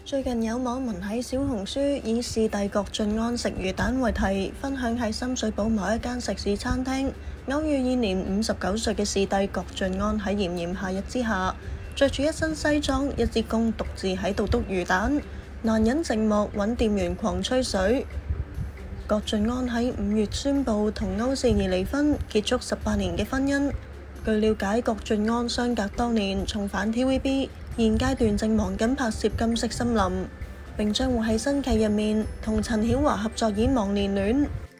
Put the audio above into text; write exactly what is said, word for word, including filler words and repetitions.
最近有網民喺小紅書以視帝郭晉安食魚蛋為題，分享喺深水埗某一間食肆餐廳，偶遇現年五十九歲嘅視帝郭晉安喺炎炎夏日之下，着住一身西裝、一支公，獨自喺度篤魚蛋，難忍寂寞，揾店員狂吹水。郭晉安喺五月宣布同歐倩怡離婚，結束十八年嘅婚姻。據了解，郭晉安相隔多年重返 T V B， 現階段正忙緊拍攝《金色森林》，並將會喺新劇入面同陳曉華合作演《忘年戀》。